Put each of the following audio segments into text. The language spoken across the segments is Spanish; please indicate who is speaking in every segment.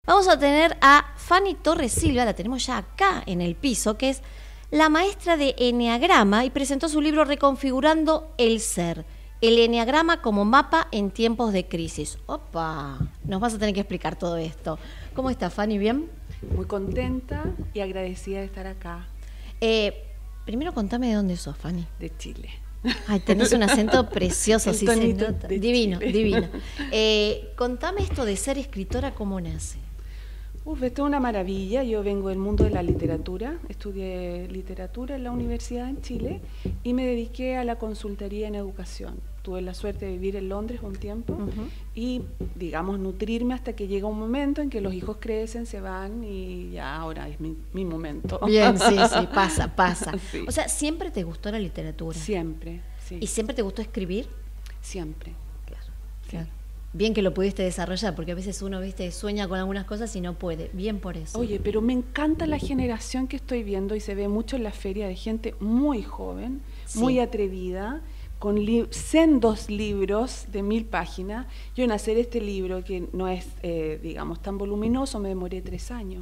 Speaker 1: Vamos a tener a Fanny Torres Silva, la tenemos ya acá en el piso, que es la maestra de Eneagrama y presentó su libro Reconfigurando el Ser, el Eneagrama como mapa en tiempos de crisis. ¡Opa! Nos vas a tener que explicar todo esto. ¿Cómo está, Fanny? ¿Bien?
Speaker 2: Muy contenta y agradecida de estar acá.
Speaker 1: Primero contame de dónde sos, Fanny.
Speaker 2: De Chile.
Speaker 1: Ay, tenés un acento precioso, sí se nota. Divino,
Speaker 2: Chile.
Speaker 1: divino. Contame esto de ser escritora, ¿cómo nace?
Speaker 2: Esto es una maravilla. Yo vengo del mundo de la literatura, estudié literatura en la universidad en Chile y me dediqué a la consultoría en educación. Tuve la suerte de vivir en Londres un tiempo y, digamos, nutrirme hasta que llega un momento en que los hijos crecen, se van y ya ahora es mi momento.
Speaker 1: Bien, sí, pasa.
Speaker 2: Sí.
Speaker 1: O sea, ¿siempre te gustó la literatura?
Speaker 2: Siempre, sí.
Speaker 1: ¿Y siempre te gustó escribir?
Speaker 2: Siempre.
Speaker 1: Claro. Bien que lo pudiste desarrollar, porque a veces uno, viste, sueña con algunas cosas y no puede. Bien por eso.
Speaker 2: Oye, pero me encanta la generación que estoy viendo y se ve mucho en la feria de gente muy joven, muy atrevida, con sendos libros de 1000 páginas. Yo en hacer este libro, que no es, digamos, tan voluminoso, me demoré 3 años.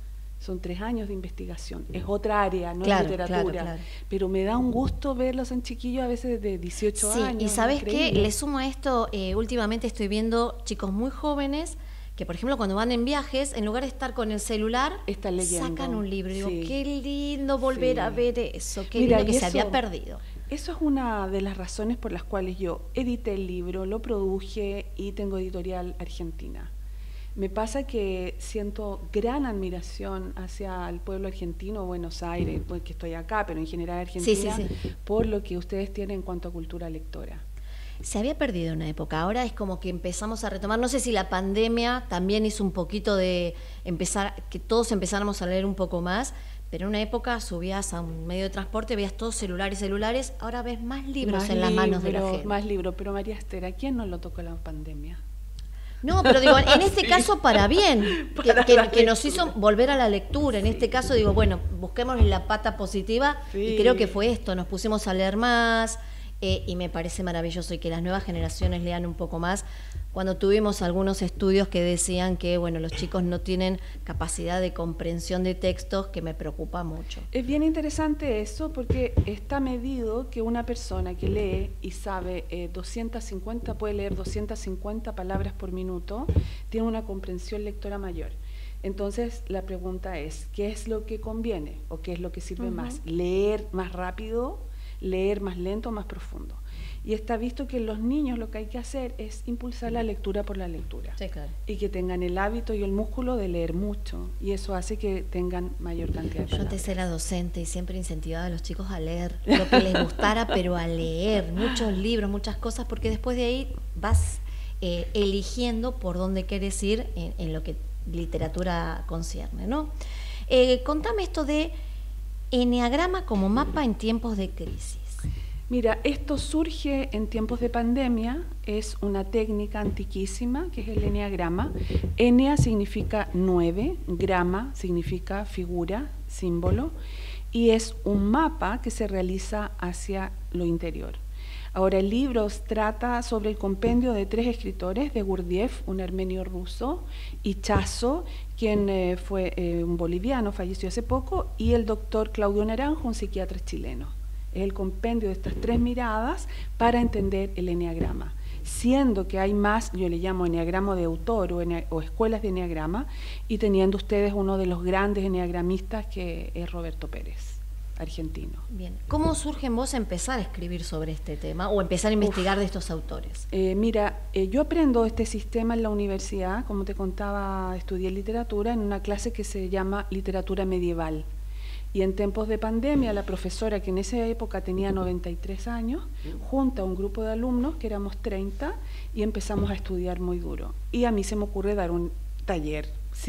Speaker 2: Son 3 años de investigación. Es otra área, no es literatura. Claro. Pero me da un gusto verlos en chiquillos a veces de 18 años.
Speaker 1: Y ¿sabes qué? Le sumo a esto, últimamente estoy viendo chicos muy jóvenes que, por ejemplo, cuando van en viajes, en lugar de estar con el celular, sacan un libro. Digo, qué lindo volver a ver eso, qué lindo que se había perdido.
Speaker 2: Eso es una de las razones por las cuales yo edité el libro, lo produje y tengo editorial argentina. Me pasa que siento gran admiración hacia el pueblo argentino, Buenos Aires, pues que estoy acá, pero en general Argentina, por lo que ustedes tienen en cuanto a cultura lectora.
Speaker 1: Se había perdido una época, ahora es como que empezamos a retomar, no sé si la pandemia también hizo un poquito de empezar, que todos empezáramos a leer un poco más, pero en una época subías a un medio de transporte, veías todos celulares, ahora ves más libros en las manos de la gente.
Speaker 2: Más libros, pero María Esther, ¿a quién no lo tocó la pandemia?
Speaker 1: No, pero digo, en este caso para bien, que nos hizo volver a la lectura. En este caso digo, bueno, busquemos la pata positiva y creo que fue esto, nos pusimos a leer más y me parece maravilloso y que las nuevas generaciones lean un poco más. Cuando tuvimos algunos estudios que decían que, bueno, los chicos no tienen capacidad de comprensión de textos, que me preocupa mucho.
Speaker 2: Es bien interesante eso porque está medido que una persona que lee y sabe 250, puede leer 250 palabras por minuto, tiene una comprensión lectora mayor. Entonces la pregunta es, ¿qué es lo que conviene o qué es lo que sirve más? ¿Leer más rápido, leer más lento o más profundo? Y está visto que en los niños lo que hay que hacer es impulsar la lectura por la lectura.
Speaker 1: Sí, claro.
Speaker 2: Y que tengan el hábito y el músculo de leer mucho. Y eso hace que tengan mayor cantidad de palabras.
Speaker 1: Yo antes era docente y siempre incentivaba a los chicos a leer lo que les gustara, pero a leer muchos libros, muchas cosas, porque después de ahí vas eligiendo por dónde quieres ir en lo que literatura concierne, ¿no? Contame esto de Eneagrama como mapa en tiempos de crisis.
Speaker 2: Mira, esto surge en tiempos de pandemia, es una técnica antiquísima que es el eneagrama. Enea significa 9, grama significa figura, símbolo, y es un mapa que se realiza hacia lo interior. Ahora, el libro trata sobre el compendio de 3 escritores, de Gurdjieff, un armenio ruso, y Chazo, quien fue un boliviano, falleció hace poco, y el doctor Claudio Naranjo, un psiquiatra chileno. Es el compendio de estas 3 miradas para entender el eneagrama. Siendo que hay más, yo le llamo eneagrama de autor o escuelas de eneagrama, y teniendo ustedes uno de los grandes eneagramistas que es Roberto Pérez, argentino.
Speaker 1: Bien. ¿Cómo surge en vos empezar a escribir sobre este tema o empezar a investigar de estos autores?
Speaker 2: Mira, yo aprendo este sistema en la universidad, como te contaba, estudié literatura en una clase que se llama literatura medieval. Y en tiempos de pandemia, la profesora, que en esa época tenía 93 años, junta a un grupo de alumnos, que éramos 30, y empezamos a estudiar muy duro. Y a mí se me ocurre dar un taller,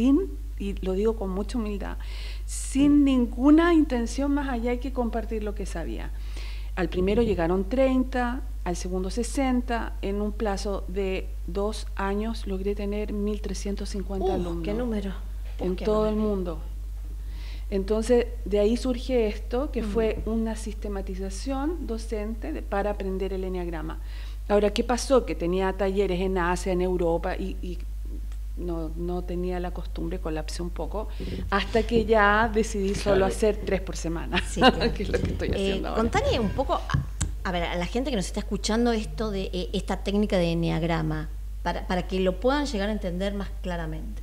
Speaker 2: y lo digo con mucha humildad, sin ninguna intención más allá que compartir lo que sabía. Al primero llegaron 30, al segundo 60, en un plazo de 2 años logré tener 1.350 alumnos.
Speaker 1: ¡Qué número!
Speaker 2: En todo el mundo. Entonces, de ahí surge esto, que fue una sistematización docente para aprender el eneagrama. Ahora, ¿qué pasó? Que tenía talleres en Asia, en Europa, y no tenía la costumbre, colapsé un poco, hasta que ya decidí solo hacer 3 por semana,
Speaker 1: sí, claro.
Speaker 2: que es lo que estoy haciendo ahora.
Speaker 1: Contale un poco, a ver, a la gente que nos está escuchando esto de esta técnica de eneagrama, para que lo puedan llegar a entender más claramente.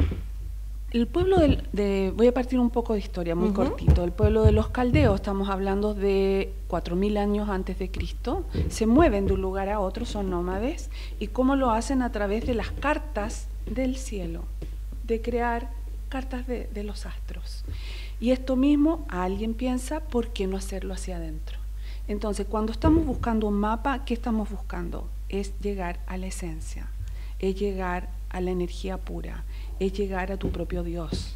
Speaker 2: El pueblo voy a partir un poco de historia, muy cortito. El pueblo de los caldeos, estamos hablando de 4000 años antes de Cristo, se mueven de un lugar a otro, son nómades, y cómo lo hacen a través de las cartas del cielo, de crear cartas de los astros. Y esto mismo, alguien piensa, ¿por qué no hacerlo hacia adentro? Entonces, cuando estamos buscando un mapa, ¿qué estamos buscando? Es llegar a la esencia, es llegar a la energía pura, es llegar a tu propio Dios.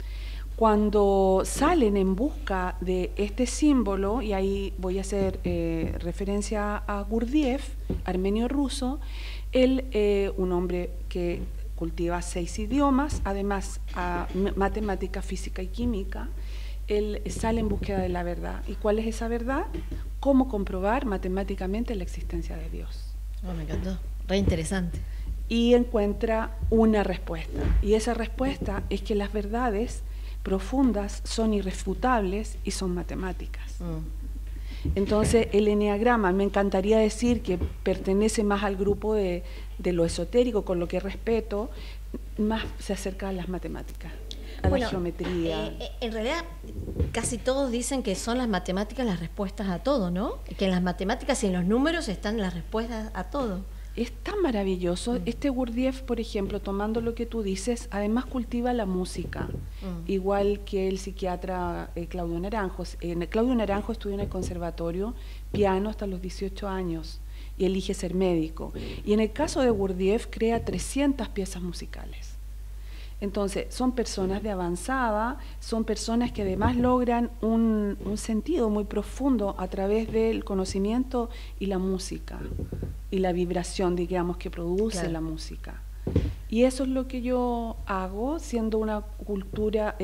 Speaker 2: Cuando salen en busca de este símbolo, y ahí voy a hacer referencia a Gurdjieff, armenio ruso, él, un hombre que cultiva 6 idiomas, además a matemática, física y química, él sale en búsqueda de la verdad. ¿Y cuál es esa verdad? ¿Cómo comprobar matemáticamente la existencia de Dios?
Speaker 1: Oh, me encantó, re interesante.
Speaker 2: Y encuentra una respuesta, y esa respuesta es que las verdades profundas son irrefutables y son matemáticas. Entonces el eneagrama, me encantaría decir que pertenece más al grupo de lo esotérico, con lo que respeto, más se acerca a las matemáticas, a la geometría.
Speaker 1: En realidad casi todos dicen que son las matemáticas las respuestas a todo, ¿no? Que en las matemáticas y en los números están las respuestas a todo.
Speaker 2: Es tan maravilloso. Este Gurdjieff, por ejemplo, tomando lo que tú dices, además cultiva la música, igual que el psiquiatra Claudio Naranjo. Claudio Naranjo estudió en el conservatorio piano hasta los 18 años y elige ser médico. Y en el caso de Gurdjieff crea 300 piezas musicales. Entonces, son personas de avanzada, son personas que además logran un sentido muy profundo a través del conocimiento y la música, y la vibración, digamos, que produce la música. Y eso es lo que yo hago, siendo una cultora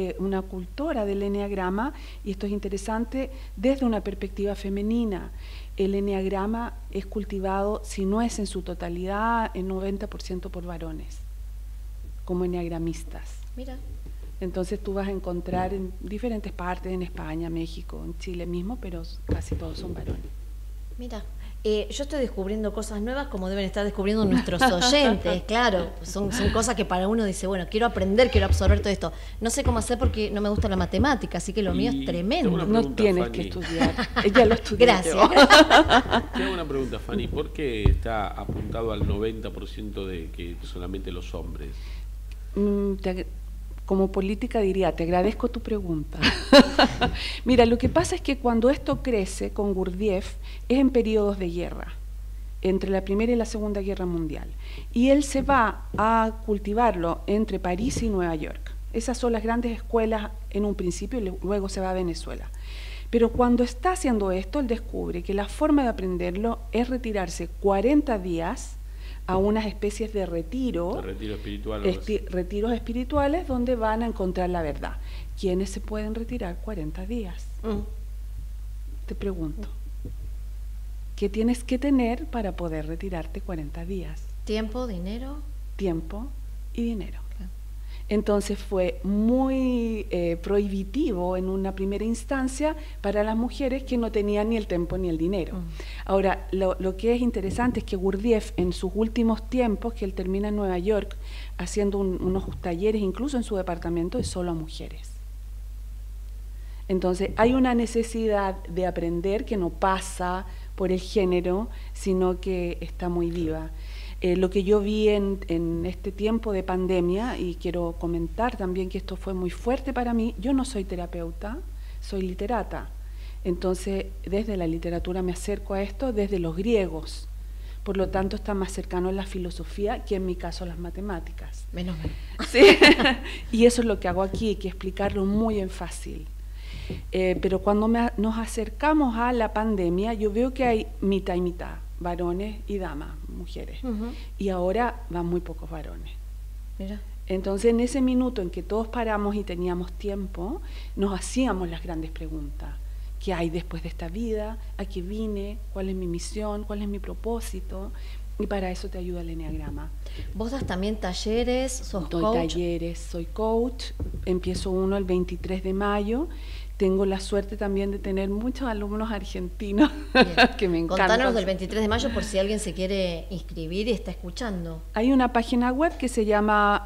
Speaker 2: del eneagrama, y esto es interesante, desde una perspectiva femenina. El eneagrama es cultivado, si no es en su totalidad, en 90% por varones, como eneagramistas.
Speaker 1: Mira.
Speaker 2: Entonces tú vas a encontrar en diferentes partes, en España, México, en Chile mismo, pero casi todos son varones.
Speaker 1: Mira, yo estoy descubriendo cosas nuevas como deben estar descubriendo nuestros oyentes, claro, son cosas que para uno dice, bueno, quiero aprender, quiero absorber todo esto. No sé cómo hacer porque no me gusta la matemática, así que lo mío es tremendo.
Speaker 2: No tienes que estudiar, ella lo estudió.
Speaker 1: Gracias.
Speaker 3: Te hago una pregunta, Fanny, ¿por qué está apuntado al 90% de que solamente los hombres?
Speaker 2: Como política diría, te agradezco tu pregunta. Mira, lo que pasa es que cuando esto crece con Gurdjieff es en periodos de guerra, entre la Primera y la Segunda Guerra Mundial. Y él se va a cultivarlo entre París y Nueva York. Esas son las grandes escuelas en un principio y luego se va a Venezuela. Pero cuando está haciendo esto, él descubre que la forma de aprenderlo es retirarse 40 días a unas especies de retiro, retiros espirituales donde van a encontrar la verdad. ¿Quiénes se pueden retirar 40 días? Te pregunto, ¿qué tienes que tener para poder retirarte 40 días?
Speaker 1: ¿Tiempo, dinero?
Speaker 2: Tiempo y dinero. Entonces fue muy prohibitivo en una primera instancia para las mujeres que no tenían ni el tiempo ni el dinero. Ahora, lo que es interesante es que Gurdjieff en sus últimos tiempos, que él termina en Nueva York, haciendo unos talleres, incluso en su departamento, es solo a mujeres. Entonces hay una necesidad de aprender que no pasa por el género, sino que está muy viva. Lo que yo vi en este tiempo de pandemia, y quiero comentar también que esto fue muy fuerte para mí, yo no soy terapeuta, soy literata. Entonces, desde la literatura me acerco a esto desde los griegos. Por lo tanto, está más cercano a la filosofía que en mi caso las matemáticas.
Speaker 1: Menos mal.
Speaker 2: Sí. Y eso es lo que hago aquí, hay que explicarlo muy en fácil. Pero cuando nos acercamos a la pandemia, yo veo que hay mitad y mitad, varones y damas, mujeres. Y ahora van muy pocos varones.
Speaker 1: Mira.
Speaker 2: Entonces, en ese minuto en que todos paramos y teníamos tiempo, nos hacíamos las grandes preguntas. ¿Qué hay después de esta vida? ¿A qué vine? ¿Cuál es mi misión? ¿Cuál es mi propósito? Y para eso te ayuda el Enneagrama.
Speaker 1: ¿Vos das también talleres? ¿Sos
Speaker 2: Doy
Speaker 1: coach?
Speaker 2: talleres, soy coach. Empiezo uno el 23 de mayo. Tengo la suerte también de tener muchos alumnos argentinos que me encantan.
Speaker 1: Contanos del 23 de mayo por si alguien se quiere inscribir y está escuchando.
Speaker 2: Hay una página web que se llama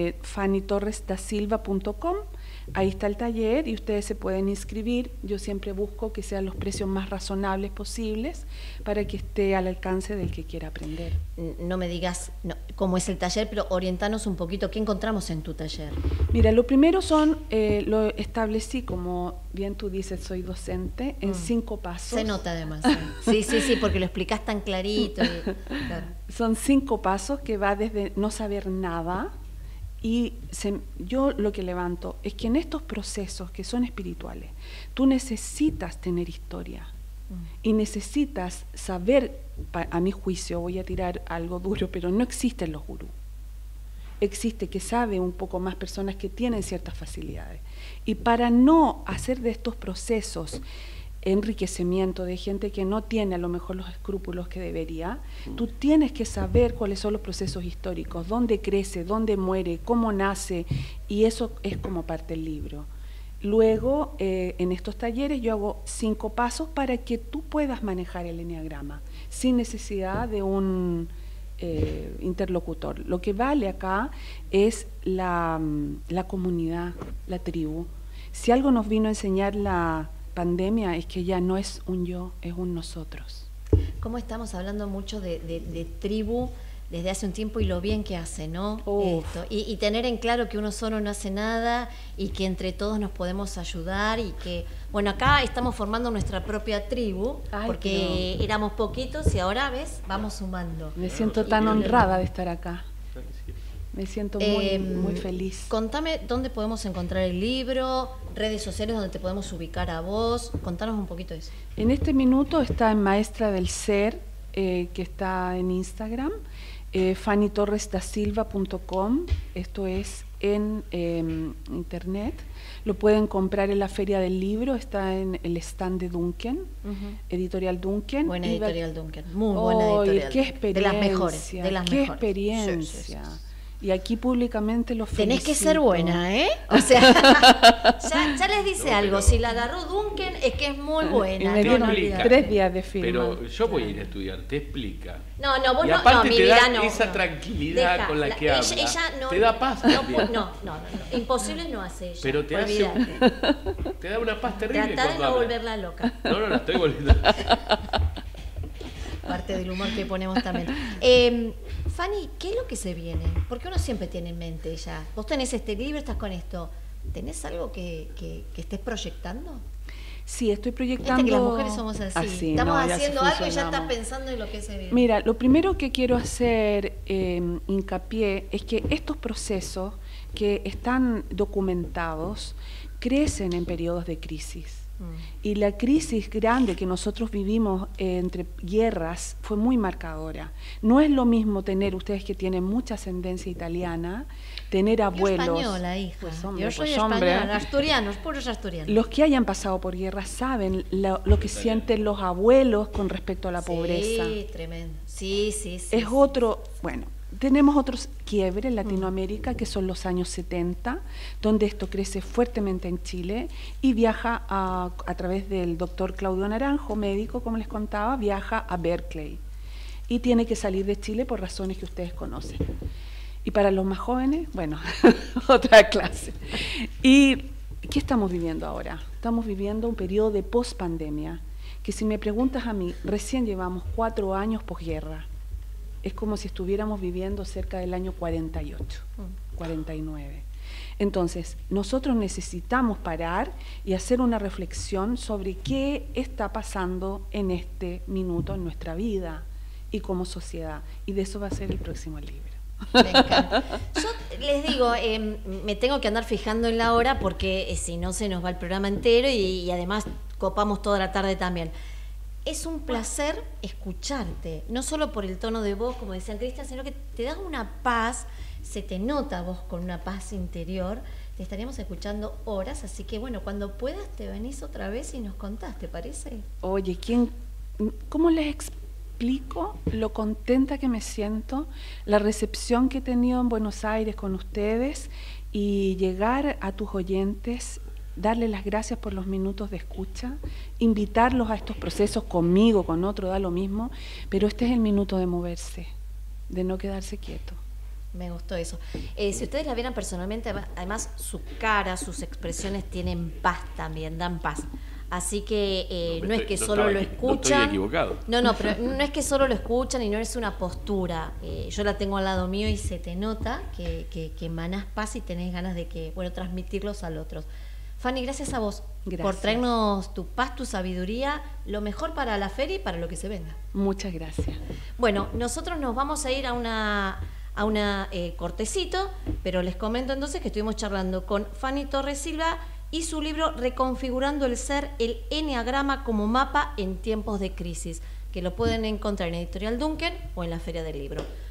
Speaker 2: fannytorresdasilva.com. Ahí está el taller y ustedes se pueden inscribir. Yo siempre busco que sean los precios más razonables posibles para que esté al alcance del que quiera aprender.
Speaker 1: No me digas cómo es el taller, pero orientanos un poquito. ¿Qué encontramos en tu taller?
Speaker 2: Mira, lo primero lo establecí, como bien tú dices, soy docente, en 5 pasos.
Speaker 1: Se nota además. Sí, porque lo explicás tan clarito. Claro.
Speaker 2: Son 5 pasos que va desde no saber nada. Y yo lo que levanto es que en estos procesos que son espirituales, tú necesitas tener historia y necesitas saber, a mi juicio, voy a tirar algo duro, pero no existen los gurús. Existe que sabe un poco más personas que tienen ciertas facilidades. Y para no hacer de estos procesos enriquecimiento de gente que no tiene a lo mejor los escrúpulos que debería, tú tienes que saber cuáles son los procesos históricos, dónde crece, dónde muere, cómo nace, y eso es como parte del libro. Luego, en estos talleres yo hago 5 pasos para que tú puedas manejar el enneagrama sin necesidad de un interlocutor. Lo que vale acá es la comunidad, la tribu. Si algo nos vino a enseñar la pandemia es que ya no es un yo, es un nosotros.
Speaker 1: ¿Cómo estamos hablando mucho de tribu desde hace un tiempo y lo bien que hace, ¿no? Esto. Y tener en claro que uno solo no hace nada y que entre todos nos podemos ayudar y que, bueno, acá estamos formando nuestra propia tribu porque éramos poquitos y ahora, ¿ves? Vamos sumando.
Speaker 2: Me siento tan honrada de estar acá. Me siento muy feliz.
Speaker 1: Contame dónde podemos encontrar el libro, redes sociales donde te podemos ubicar a vos. Contanos un poquito de eso.
Speaker 2: En este minuto está en Maestra del Ser, que está en Instagram, fannytorresdasilva.com. Esto es en internet. Lo pueden comprar en la Feria del Libro, está en el stand de Duncan, Editorial Duncan.
Speaker 1: Buena editorial Duncan, muy buena editorial.
Speaker 2: ¡Qué experiencia!
Speaker 1: De las mejores, de las
Speaker 2: ¡Qué
Speaker 1: mejores!
Speaker 2: experiencia!
Speaker 1: Sí.
Speaker 2: Y aquí públicamente lo felicito.
Speaker 1: Tenés que ser buena, ¿eh? O sea, ya les dice algo. Si la agarró Duncan es que es muy buena.
Speaker 2: Y me dieron 3 días de firma.
Speaker 3: Pero yo voy a ir a estudiar, te explica.
Speaker 1: No, vos
Speaker 3: y
Speaker 1: no,
Speaker 3: aparte
Speaker 1: mi
Speaker 3: te
Speaker 1: vida
Speaker 3: da
Speaker 1: no.
Speaker 3: esa tranquilidad con la que habla.
Speaker 1: Ella no,
Speaker 3: te da paz.
Speaker 1: No, imposible no hace ella.
Speaker 3: Pero te hace te da una paz terrible.
Speaker 1: Tratá de no volverla loca.
Speaker 3: No, la estoy volviendo.
Speaker 1: Parte del humor que ponemos también. Fanny, ¿qué es lo que se viene? Porque uno siempre tiene en mente ya. Vos tenés este libro, estás con esto. ¿Tenés algo que estés proyectando?
Speaker 2: Sí, estoy proyectando.
Speaker 1: Viste que las mujeres somos así. Estamos haciendo algo y ya estás pensando en lo que se viene.
Speaker 2: Mira, lo primero que quiero hacer hincapié es que estos procesos que están documentados crecen en periodos de crisis. Y la crisis grande que nosotros vivimos entre guerras fue muy marcadora. No es lo mismo tener, ustedes que tienen mucha ascendencia italiana, tener abuelos.
Speaker 1: Yo española, hija.
Speaker 2: Pues hombre,
Speaker 1: yo soy española, asturianos, puros asturianos.
Speaker 2: Los que hayan pasado por guerra saben lo que sienten los abuelos con respecto a la pobreza.
Speaker 1: Sí, tremendo. Sí.
Speaker 2: Es otro, bueno. Tenemos otros quiebres en Latinoamérica, que son los años 70, donde esto crece fuertemente en Chile y viaja a través del doctor Claudio Naranjo, médico, como les contaba, viaja a Berkeley y tiene que salir de Chile por razones que ustedes conocen. Y para los más jóvenes, bueno, otra clase. ¿Y qué estamos viviendo ahora? Estamos viviendo un periodo de pospandemia, que si me preguntas a mí, recién llevamos 4 años posguerra. Es como si estuviéramos viviendo cerca del año 48, 49. Entonces, nosotros necesitamos parar y hacer una reflexión sobre qué está pasando en este minuto en nuestra vida y como sociedad. Y de eso va a ser el próximo libro.
Speaker 1: Me encanta. Yo les digo, me tengo que andar fijando en la hora porque si no se nos va el programa entero y además copamos toda la tarde también. Es un placer escucharte, no solo por el tono de voz, como decía Cristian, sino que te da una paz, se te nota vos con una paz interior, te estaríamos escuchando horas, así que bueno, cuando puedas te venís otra vez y nos contás, ¿te parece?
Speaker 2: Oye, ¿cómo les explico lo contenta que me siento, la recepción que he tenido en Buenos Aires con ustedes y llegar a tus oyentes, darle las gracias por los minutos de escucha, invitarlos a estos procesos conmigo, con otro, da lo mismo, pero este es el minuto de moverse, de no quedarse quieto.
Speaker 1: Me gustó eso. Si ustedes la vieran personalmente, además su cara, sus expresiones tienen paz también, dan paz. Así que no es que solo lo escuchan.
Speaker 3: No estoy equivocado.
Speaker 1: No, pero no es que solo lo escuchan y no es una postura. Yo la tengo al lado mío y se te nota que emanás paz y tenés ganas de transmitirlos al otro. Fanny, gracias a vos por traernos tu paz, tu sabiduría, lo mejor para la feria y para lo que se venga.
Speaker 2: Muchas gracias.
Speaker 1: Bueno, nosotros nos vamos a ir a una cortecito, pero les comento entonces que estuvimos charlando con Fanny Torres Silva y su libro Reconfigurando el Ser, el Eneagrama como mapa en tiempos de crisis, que lo pueden encontrar en Editorial Duncan o en la Feria del Libro.